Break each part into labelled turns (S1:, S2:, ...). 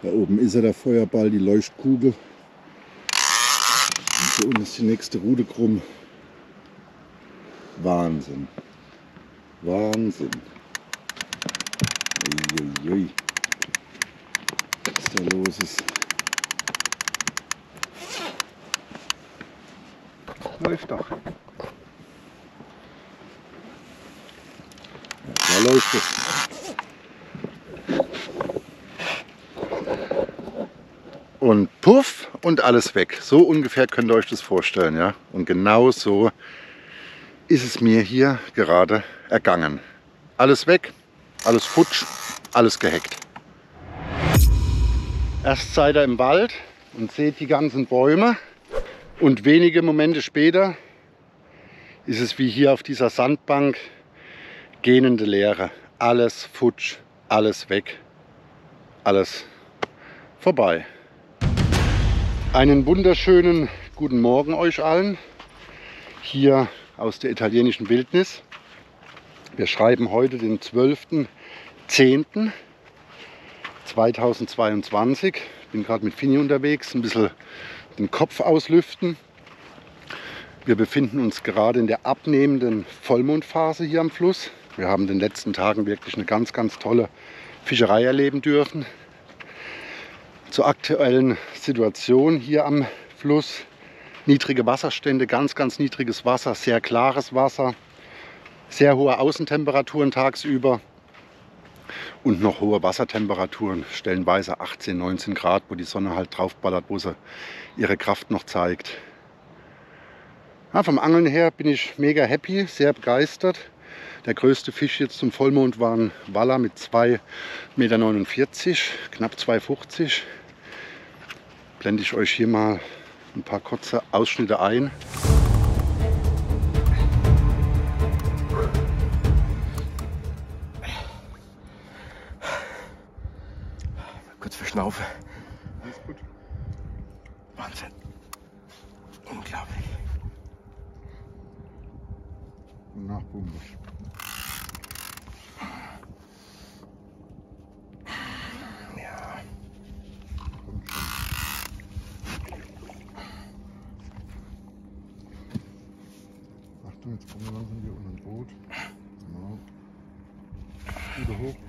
S1: Da oben ist er, der Feuerball, die Leuchtkugel. Und hier unten ist die nächste Rute krumm. Wahnsinn. Wahnsinn. Uiuiui. Was da los ist. Läuft doch. Ja, da läuft es. Und puff und alles weg. So ungefähr könnt ihr euch das vorstellen, ja. Und genau so ist es mir hier gerade ergangen. Alles weg, alles futsch, alles gehackt. Erst seid ihr im Wald und seht die ganzen Bäume und wenige Momente später ist es wie hier auf dieser Sandbank gähnende Leere. Alles futsch, alles weg, alles vorbei. Einen wunderschönen guten Morgen euch allen, hier aus der italienischen Wildnis. Wir schreiben heute den 12.10.2022. Ich bin gerade mit Fini unterwegs, ein bisschen den Kopf auslüften. Wir befinden uns gerade in der abnehmenden Vollmondphase hier am Fluss. Wir haben in den letzten Tagen wirklich eine ganz, ganz tolle Fischerei erleben dürfen. Zur aktuellen Situation hier am Fluss. Niedrige Wasserstände, ganz, ganz niedriges Wasser, sehr klares Wasser, sehr hohe Außentemperaturen tagsüber und noch hohe Wassertemperaturen, stellenweise 18, 19 Grad, wo die Sonne halt draufballert, wo sie ihre Kraft noch zeigt. Ja, vom Angeln her bin ich mega happy, sehr begeistert. Der größte Fisch jetzt zum Vollmond war ein Waller mit 2,49 Meter, knapp 2,50. Blende ich euch hier mal ein paar kurze Ausschnitte ein.
S2: Kurz verschnaufe. Alles gut. Wahnsinn. Unglaublich.
S1: Nachbombe.
S2: Ja.
S1: Achtung, jetzt kommen wir langsam hier unter ein Boot. Genau. Wieder hoch.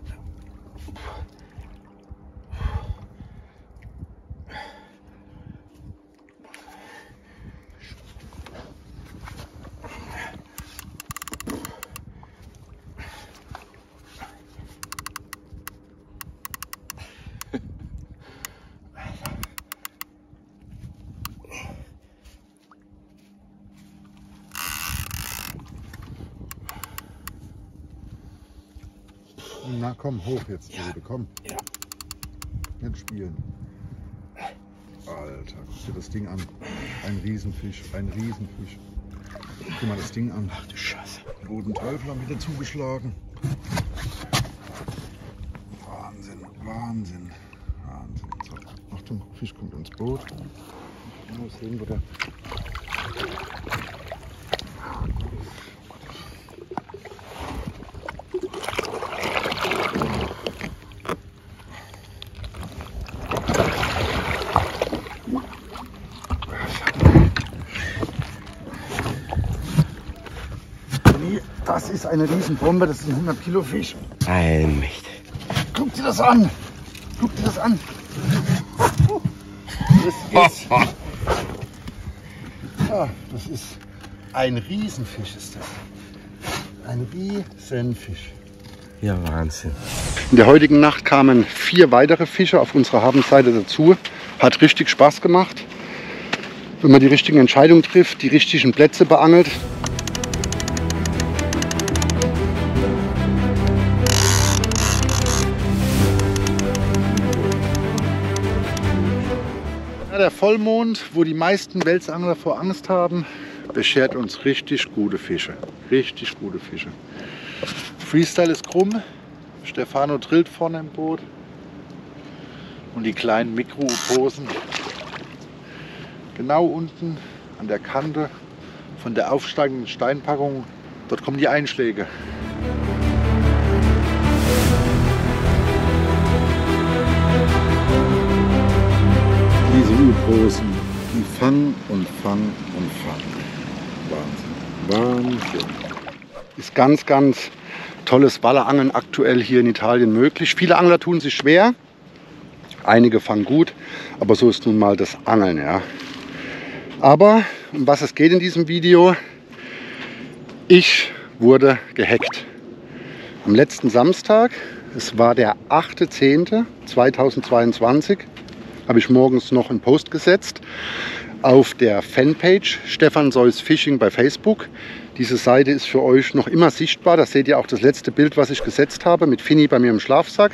S1: Na komm, hoch jetzt, ja. Bitte, komm.
S2: Ja.
S1: Nicht spielen. Alter, guck dir das Ding an. Ein Riesenfisch, ein Riesenfisch. Guck mal das Ding an.
S2: Ach du Scheiße.
S1: Roten Teufel haben wieder zugeschlagen. Wahnsinn, Wahnsinn, Wahnsinn. So, Achtung, Fisch kommt ins Boot. Mal sehen, wo der... Das ist eine Riesenbombe, das ist ein 100 Kilo Fisch.
S2: Ein Mächt.
S1: Guck dir das an! Guck dir das an! Das ist ein Riesenfisch, ist das. Ein Riesenfisch.
S2: Ja, Wahnsinn.
S1: In der heutigen Nacht kamen 4 weitere Fische auf unserer Habenseite dazu. Hat richtig Spaß gemacht. Wenn man die richtigen Entscheidungen trifft, die richtigen Plätze beangelt. Der Vollmond, wo die meisten Welsangler vor Angst haben, beschert uns richtig gute Fische. Richtig gute Fische. Freestyle ist krumm. Stefano drillt vorne im Boot. Und die kleinen Mikro-Posen genau unten an der Kante von der aufsteigenden Steinpackung. Dort kommen die Einschläge. du Großen, die fang und fang und fang. Wahnsinn, Wahnsinn. Ist ganz, ganz tolles Wallerangeln aktuell hier in Italien möglich. Viele Angler tun sich schwer, einige fangen gut, aber so ist nun mal das Angeln, ja. Aber um was es geht in diesem Video, ich wurde gehackt. Am letzten Samstag, es war der 8.10.2022, habe ich morgens noch einen Post gesetzt auf der Fanpage Stefan Seuss Fishing bei Facebook. Diese Seite ist für euch noch immer sichtbar. Da seht ihr auch das letzte Bild, was ich gesetzt habe, mit Finny bei mir im Schlafsack.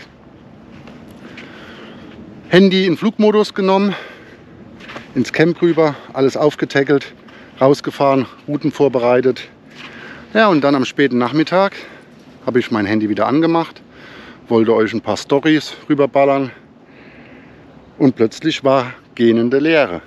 S1: Handy in Flugmodus genommen, ins Camp rüber, alles aufgetackelt, rausgefahren, Routen vorbereitet. Ja, und dann am späten Nachmittag habe ich mein Handy wieder angemacht, wollte euch ein paar Storys rüberballern und plötzlich war gähnende Leere.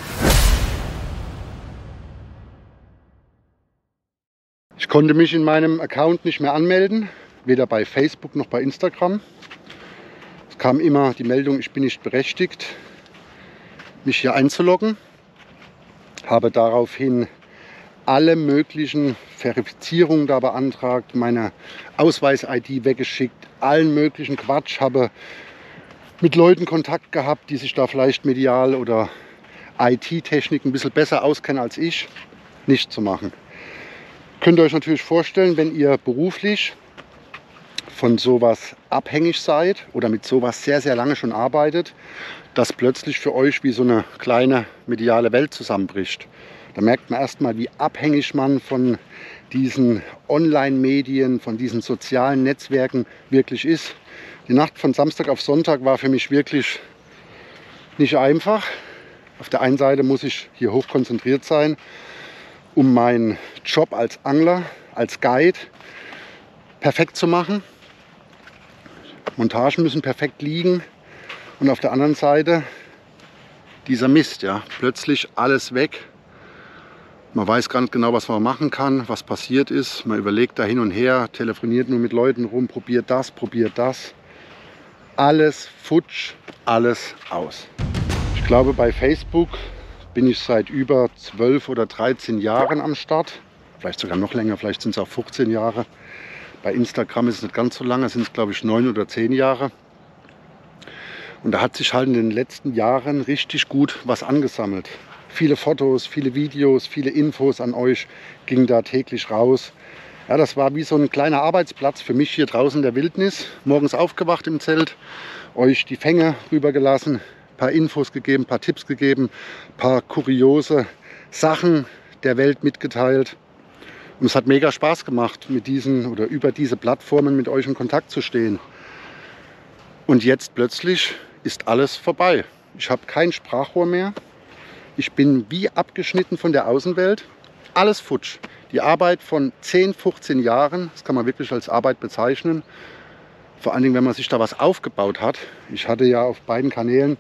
S1: Ich konnte mich in meinem Account nicht mehr anmelden, weder bei Facebook noch bei Instagram. Es kam immer die Meldung, ich bin nicht berechtigt, mich hier einzuloggen. Habe daraufhin alle möglichen Verifizierungen da beantragt, meine Ausweis-ID weggeschickt, allen möglichen Quatsch, habe mit Leuten Kontakt gehabt, die sich da vielleicht medial oder IT-Technik ein bisschen besser auskennen als ich, nicht zu machen. Könnt ihr euch natürlich vorstellen, wenn ihr beruflich von sowas abhängig seid oder mit sowas sehr, sehr lange schon arbeitet, dass plötzlich für euch wie so eine kleine mediale Welt zusammenbricht. Da merkt man erstmal, wie abhängig man von diesen Online-Medien, von diesen sozialen Netzwerken wirklich ist. Die Nacht von Samstag auf Sonntag war für mich wirklich nicht einfach. Auf der einen Seite muss ich hier hoch konzentriert sein, um meinen Job als Angler, als Guide perfekt zu machen. Montagen müssen perfekt liegen. Und auf der anderen Seite dieser Mist, ja, plötzlich alles weg. Man weiß gar nicht genau, was man machen kann, was passiert ist. Man überlegt da hin und her, telefoniert nur mit Leuten rum, probiert das. Alles futsch, alles aus. Ich glaube, bei Facebook bin ich seit über 12 oder 13 Jahren am Start. Vielleicht sogar noch länger, vielleicht sind es auch 15 Jahre. Bei Instagram ist es nicht ganz so lange, sind es glaube ich 9 oder 10 Jahre. Und da hat sich halt in den letzten Jahren richtig gut was angesammelt. Viele Fotos, viele Videos, viele Infos an euch gingen da täglich raus. Ja, das war wie so ein kleiner Arbeitsplatz für mich hier draußen in der Wildnis. Morgens aufgewacht im Zelt, euch die Fänge rübergelassen, ein paar Infos gegeben, ein paar Tipps gegeben, ein paar kuriose Sachen der Welt mitgeteilt. Und es hat mega Spaß gemacht, mit diesen oder über diese Plattformen mit euch in Kontakt zu stehen. Und jetzt plötzlich ist alles vorbei. Ich habe kein Sprachrohr mehr. Ich bin wie abgeschnitten von der Außenwelt. Alles futsch. Die Arbeit von 10, 15 Jahren, das kann man wirklich als Arbeit bezeichnen. Vor allen Dingen, wenn man sich da was aufgebaut hat. Ich hatte ja auf beiden Kanälen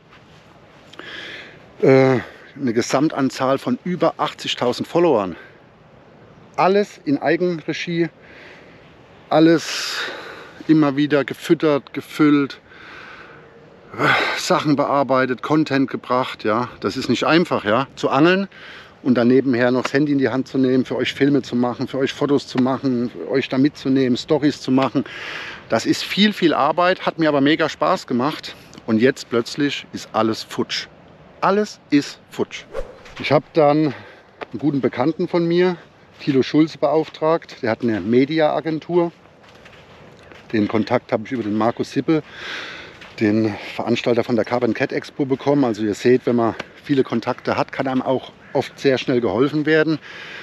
S1: eine Gesamtanzahl von über 80.000 Followern. Alles in Eigenregie, alles immer wieder gefüttert, gefüllt, Sachen bearbeitet, Content gebracht. Ja, das ist nicht einfach, ja, zu angeln und dann nebenher noch das Handy in die Hand zu nehmen, für euch Filme zu machen, für euch Fotos zu machen, für euch da mitzunehmen, Stories zu machen. Das ist viel, viel Arbeit, hat mir aber mega Spaß gemacht und jetzt plötzlich ist alles futsch. Alles ist futsch. Ich habe dann einen guten Bekannten von mir, Thilo Schulze, beauftragt. Der hat eine Media-Agentur. Den Kontakt habe ich über den Markus Sippel, den Veranstalter von der Carbon Cat Expo, bekommen. Also ihr seht, wenn man viele Kontakte hat, kann einem auch oft sehr schnell geholfen werden,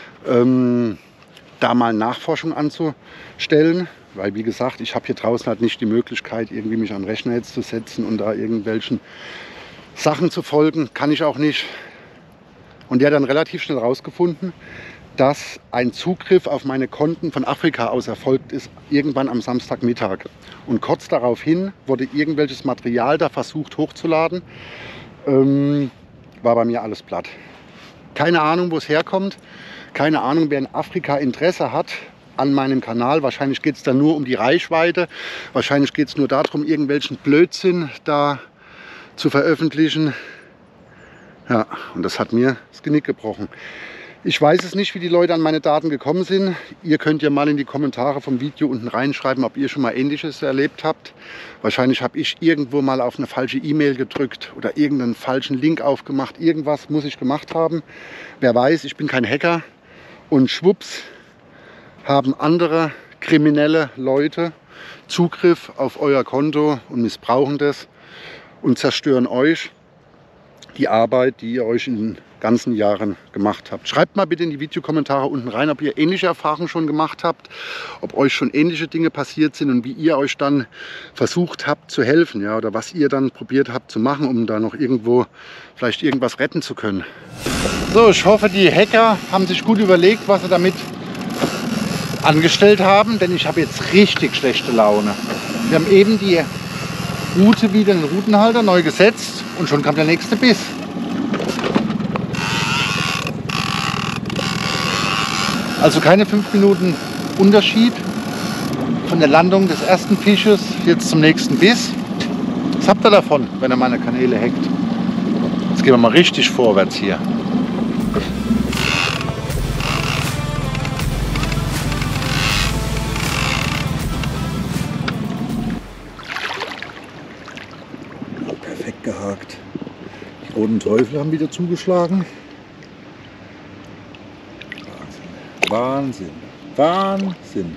S1: da mal Nachforschung anzustellen. Weil, wie gesagt, ich habe hier draußen halt nicht die Möglichkeit, irgendwie mich an den Rechner jetzt zu setzen und da irgendwelchen Sachen zu folgen. Kann ich auch nicht. Und der hat dann relativ schnell herausgefunden, dass ein Zugriff auf meine Konten von Afrika aus erfolgt ist, irgendwann am Samstagmittag. Und kurz daraufhin wurde irgendwelches Material da versucht hochzuladen. War bei mir alles platt. Keine Ahnung, wo es herkommt. Keine Ahnung, wer in Afrika Interesse hat an meinem Kanal. Wahrscheinlich geht es da nur um die Reichweite. Wahrscheinlich geht es nur darum, irgendwelchen Blödsinn da zu veröffentlichen. Ja, und das hat mir das Genick gebrochen. Ich weiß es nicht, wie die Leute an meine Daten gekommen sind. Ihr könnt ja mal in die Kommentare vom Video unten reinschreiben, ob ihr schon mal Ähnliches erlebt habt. Wahrscheinlich habe ich irgendwo mal auf eine falsche E-Mail gedrückt oder irgendeinen falschen Link aufgemacht. Irgendwas muss ich gemacht haben. Wer weiß, ich bin kein Hacker. Und schwupps haben andere kriminelle Leute Zugriff auf euer Konto und missbrauchen das und zerstören euch die Arbeit, die ihr euch in den ganzen Jahren gemacht habt. Schreibt mal bitte in die Videokommentare unten rein, ob ihr ähnliche Erfahrungen schon gemacht habt, ob euch schon ähnliche Dinge passiert sind und wie ihr euch dann versucht habt zu helfen, ja, oder was ihr dann probiert habt zu machen, um da noch irgendwo vielleicht irgendwas retten zu können. So, ich hoffe, die Hacker haben sich gut überlegt, was sie damit angestellt haben, denn ich habe jetzt richtig schlechte Laune. Wir haben eben die Route wieder in den Routenhalter neu gesetzt und schon kam der nächste Biss. Also keine 5 Minuten Unterschied von der Landung des ersten Fisches jetzt zum nächsten Biss. Was habt ihr davon, wenn ihr meine Kanäle hackt? Jetzt gehen wir mal richtig vorwärts hier. Perfekt gehakt. Die roten Teufel haben wieder zugeschlagen. Wahnsinn, Wahnsinn.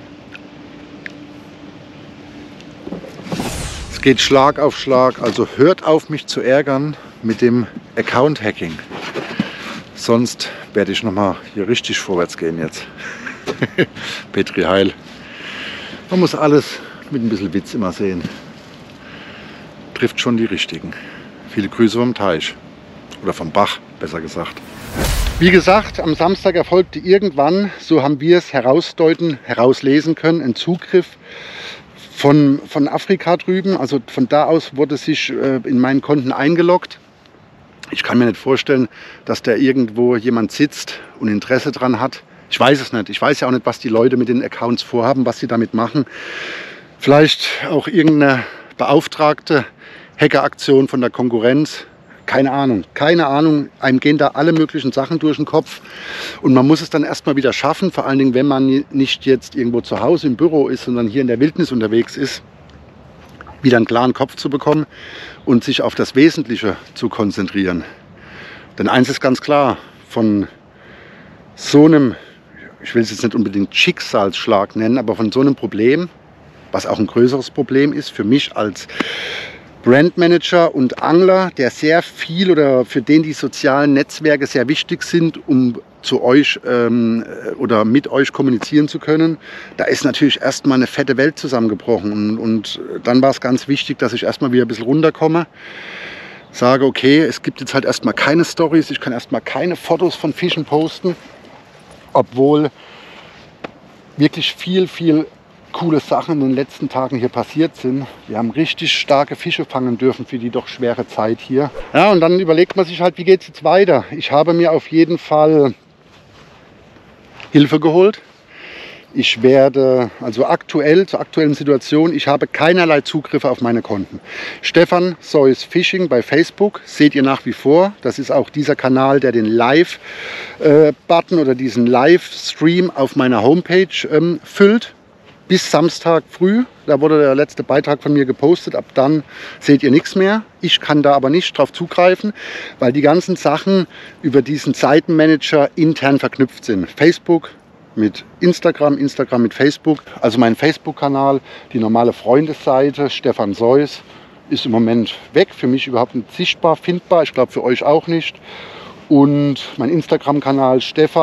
S1: Es geht Schlag auf Schlag, also hört auf mich zu ärgern mit dem Account-Hacking. Sonst werde ich nochmal hier richtig vorwärts gehen jetzt. Petri Heil. Man muss alles mit ein bisschen Witz immer sehen. Trifft schon die Richtigen. Viele Grüße vom Teich. Oder vom Bach, besser gesagt. Wie gesagt, am Samstag erfolgte irgendwann, so haben wir es herauslesen können, ein Zugriff von Afrika drüben. Also von da aus wurde sich in meinen Konten eingeloggt. Ich kann mir nicht vorstellen, dass da irgendwo jemand sitzt und Interesse dran hat. Ich weiß es nicht. Ich weiß ja auch nicht, was die Leute mit den Accounts vorhaben, was sie damit machen. Vielleicht auch irgendeine beauftragte Hackeraktion von der Konkurrenz. Keine Ahnung, keine Ahnung. Einem gehen da alle möglichen Sachen durch den Kopf. Und man muss es dann erstmal wieder schaffen, vor allen Dingen, wenn man nicht jetzt irgendwo zu Hause im Büro ist, sondern hier in der Wildnis unterwegs ist, wieder einen klaren Kopf zu bekommen und sich auf das Wesentliche zu konzentrieren. Denn eins ist ganz klar, von so einem, ich will es jetzt nicht unbedingt Schicksalsschlag nennen, aber von so einem Problem, was auch ein größeres Problem ist für mich als Brandmanager und Angler, der sehr viel oder für den die sozialen Netzwerke sehr wichtig sind, um zu euch oder mit euch kommunizieren zu können. Da ist natürlich erstmal eine fette Welt zusammengebrochen und dann war es ganz wichtig, dass ich erstmal wieder ein bisschen runterkomme. Sage, okay, es gibt jetzt halt erstmal keine Stories, ich kann erstmal keine Fotos von Fischen posten, obwohl wirklich viel coole Sachen in den letzten Tagen hier passiert sind. Wir haben richtig starke Fische fangen dürfen für die doch schwere Zeit hier. Ja, und dann überlegt man sich halt, wie geht es jetzt weiter? Ich habe mir auf jeden Fall Hilfe geholt. Ich werde, also zur aktuellen Situation, ich habe keinerlei Zugriffe auf meine Konten. Stefan Sois Fishing bei Facebook seht ihr nach wie vor. Das ist auch dieser Kanal, der den Live-Button oder diesen Livestream auf meiner Homepage füllt. Bis Samstag früh, da wurde der letzte Beitrag von mir gepostet, ab dann seht ihr nichts mehr. Ich kann da aber nicht drauf zugreifen, weil die ganzen Sachen über diesen Seitenmanager intern verknüpft sind. Facebook mit Instagram, Instagram mit Facebook. Also mein Facebook-Kanal, die normale Freundesseite, Stefan Sois, ist im Moment weg. Für mich überhaupt nicht sichtbar, findbar. Ich glaube für euch auch nicht. Und mein Instagram-Kanal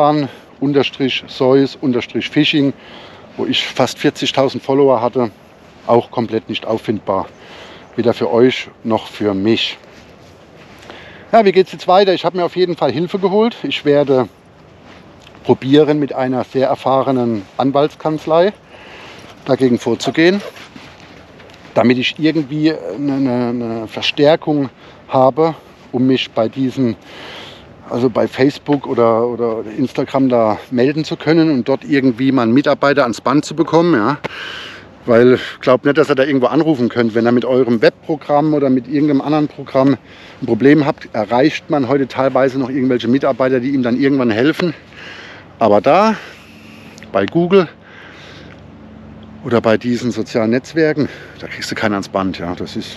S1: Stefan_Sois_Fishing, wo ich fast 40.000 Follower hatte, auch komplett nicht auffindbar. Weder für euch noch für mich. Ja, wie geht es jetzt weiter? Ich habe mir auf jeden Fall Hilfe geholt. Ich werde probieren, mit einer sehr erfahrenen Anwaltskanzlei dagegen vorzugehen, damit ich irgendwie eine Verstärkung habe, um mich bei diesen, also bei Facebook oder Instagram da melden zu können und dort irgendwie mal einen Mitarbeiter ans Band zu bekommen. Ja. Weil ich glaube nicht, dass ihr da irgendwo anrufen könnt. Wenn ihr mit eurem Webprogramm oder mit irgendeinem anderen Programm ein Problem habt, erreicht man heute teilweise noch irgendwelche Mitarbeiter, die ihm dann irgendwann helfen. Aber da, bei Google oder bei diesen sozialen Netzwerken, da kriegst du keinen ans Band. Ja. Das ist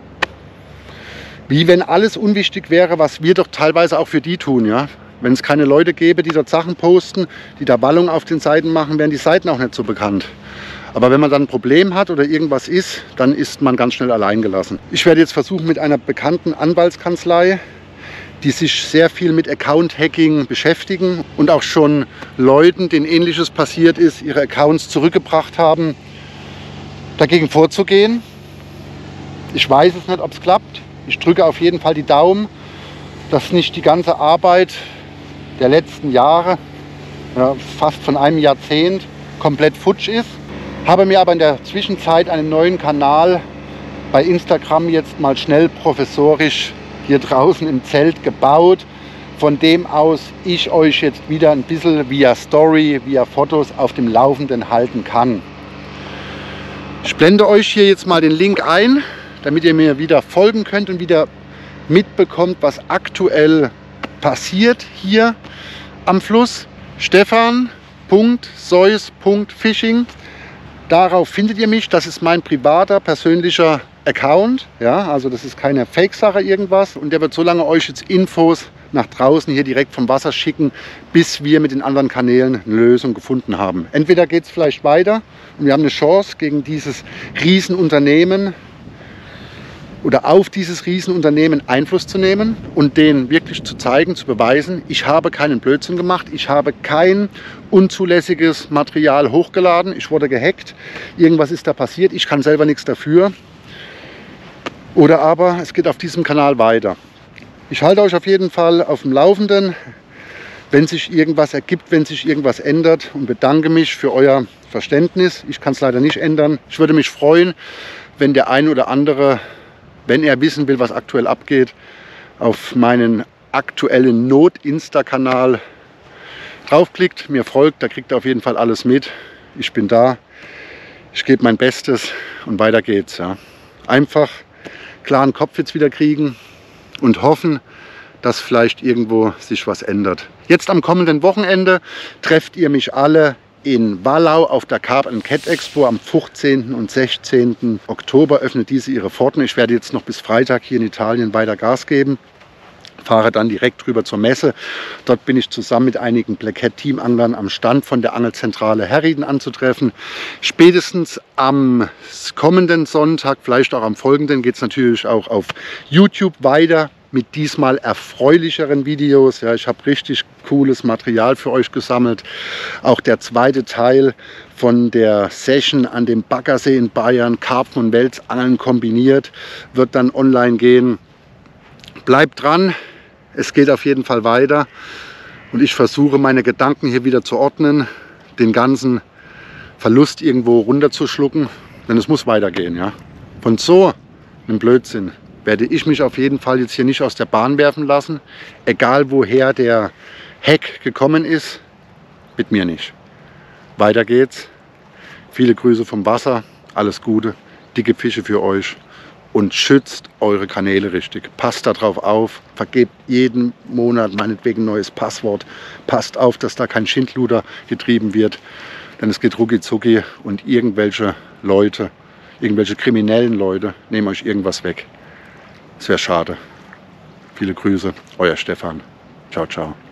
S1: wie wenn alles unwichtig wäre, was wir doch teilweise auch für die tun. Ja. Wenn es keine Leute gäbe, die dort Sachen posten, die da Wallung auf den Seiten machen, wären die Seiten auch nicht so bekannt. Aber wenn man dann ein Problem hat oder irgendwas ist, dann ist man ganz schnell allein gelassen. Ich werde jetzt versuchen, mit einer bekannten Anwaltskanzlei, die sich sehr viel mit Account-Hacking beschäftigen und auch schon Leuten, denen Ähnliches passiert ist, ihre Accounts zurückgebracht haben, dagegen vorzugehen. Ich weiß es nicht, ob es klappt. Ich drücke auf jeden Fall die Daumen, dass nicht die ganze Arbeit der letzten Jahre, ja, fast von einem Jahrzehnt, komplett futsch ist. Habe mir aber in der Zwischenzeit einen neuen Kanal bei Instagram jetzt mal schnell professorisch hier draußen im Zelt gebaut, von dem aus ich euch jetzt wieder ein bisschen via Story, via Fotos auf dem Laufenden halten kann. Ich blende euch hier jetzt mal den Link ein, damit ihr mir wieder folgen könnt und wieder mitbekommt, was aktuell passiert hier am Fluss. Stefan.seus.fishing. Darauf findet ihr mich. Das ist mein privater, persönlicher Account. Ja, also das ist keine Fake-Sache irgendwas. Und der wird so lange euch jetzt Infos nach draußen hier direkt vom Wasser schicken, bis wir mit den anderen Kanälen eine Lösung gefunden haben. Entweder geht es vielleicht weiter und wir haben eine Chance gegen dieses Riesenunternehmen oder auf dieses Riesenunternehmen Einfluss zu nehmen und denen wirklich zu zeigen, zu beweisen, ich habe keinen Blödsinn gemacht, ich habe kein unzulässiges Material hochgeladen, ich wurde gehackt, irgendwas ist da passiert, ich kann selber nichts dafür. Oder aber es geht auf diesem Kanal weiter. Ich halte euch auf jeden Fall auf dem Laufenden, wenn sich irgendwas ergibt, wenn sich irgendwas ändert, und bedanke mich für euer Verständnis. Ich kann es leider nicht ändern. Ich würde mich freuen, wenn der ein oder andere, wenn er wissen will, was aktuell abgeht, auf meinen aktuellen Not-Insta-Kanal draufklickt, mir folgt, da kriegt er auf jeden Fall alles mit. Ich bin da, ich gebe mein Bestes und weiter geht's. Ja. Einfach klaren Kopf jetzt wieder kriegen und hoffen, dass vielleicht irgendwo sich was ändert. Jetzt am kommenden Wochenende trefft ihr mich alle in Wallau auf der Carp & Cat Expo. Am 15. und 16. Oktober öffnet diese ihre Pforten. Ich werde jetzt noch bis Freitag hier in Italien weiter Gas geben. Fahre dann direkt rüber zur Messe. Dort bin ich zusammen mit einigen Blackhead-Teamanglern am Stand von der Angelzentrale Herrieden anzutreffen. Spätestens am kommenden Sonntag, vielleicht auch am folgenden, geht es natürlich auch auf YouTube weiter mit diesmal erfreulicheren Videos. Ja, ich habe richtig cooles Material für euch gesammelt. Auch der zweite Teil von der Session an dem Baggersee in Bayern, Karpfen und Welsangeln kombiniert, wird dann online gehen. Bleibt dran, es geht auf jeden Fall weiter und ich versuche meine Gedanken hier wieder zu ordnen, den ganzen Verlust irgendwo runterzuschlucken, denn es muss weitergehen. Ja. Von so einem Blödsinn werde ich mich auf jeden Fall jetzt hier nicht aus der Bahn werfen lassen, egal woher der Hack gekommen ist, mit mir nicht. Weiter geht's, viele Grüße vom Wasser, alles Gute, dicke Fische für euch. Und schützt eure Kanäle richtig. Passt darauf auf, vergebt jeden Monat meinetwegen ein neues Passwort. Passt auf, dass da kein Schindluder getrieben wird, denn es geht rucki zucki und irgendwelche Leute, irgendwelche kriminellen Leute nehmen euch irgendwas weg. Es wäre schade. Viele Grüße, euer Stefan. Ciao, ciao.